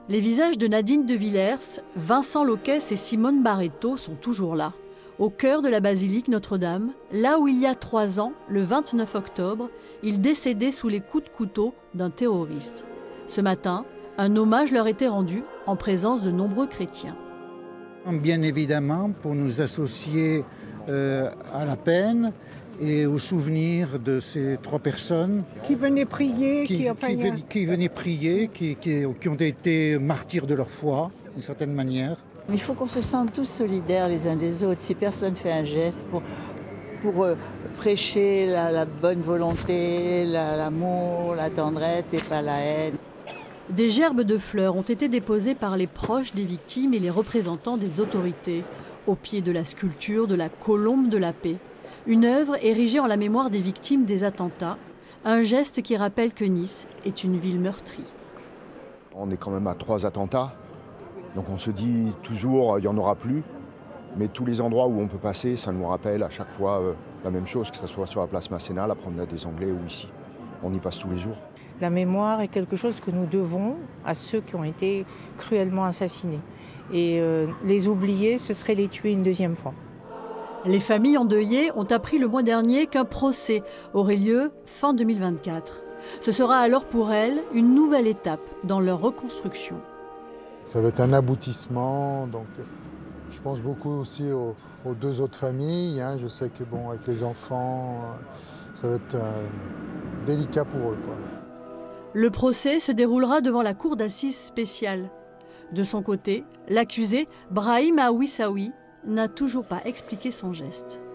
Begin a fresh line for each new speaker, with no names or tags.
Les visages de Nadine de Villers, Vincent Loquès et Simone Barreto sont toujours là, au cœur de la basilique Notre-Dame, là où il y a 3 ans, le 29 octobre, ils décédaient sous les coups de couteau d'un terroriste. Ce matin, un hommage leur était rendu en présence de nombreux chrétiens.
Bien évidemment, pour nous associer à la peine et au souvenir de ces 3 personnes
qui venaient prier,
qui venaient prier, qui ont été martyrs de leur foi, d'une certaine manière.
Il faut qu'on se sente tous solidaires les uns des autres. Si personne fait un geste pour prêcher la bonne volonté, l'amour, la tendresse et pas la haine.
Des gerbes de fleurs ont été déposées par les proches des victimes et les représentants des autorités, au pied de la sculpture de la Colombe de la Paix. Une œuvre érigée en la mémoire des victimes des attentats, un geste qui rappelle que Nice est une ville meurtrie.
On est quand même à 3 attentats, donc on se dit toujours il n'y en aura plus, mais tous les endroits où on peut passer, ça nous rappelle à chaque fois la même chose, que ce soit sur la place Masséna, la promenade des Anglais ou ici. On y passe tous les jours.
La mémoire est quelque chose que nous devons à ceux qui ont été cruellement assassinés. Et les oublier, ce serait les tuer une 2e fois.
Les familles endeuillées ont appris le mois dernier qu'un procès aurait lieu fin 2024. Ce sera alors pour elles une nouvelle étape dans leur reconstruction.
Ça va être un aboutissement, donc je pense beaucoup aussi aux 2 autres familles. Je sais que bon, avec les enfants, ça va être délicat pour eux, quoi.
Le procès se déroulera devant la cour d'assises spéciale. De son côté, l'accusé, Brahim Aouissaoui, n'a toujours pas expliqué son geste.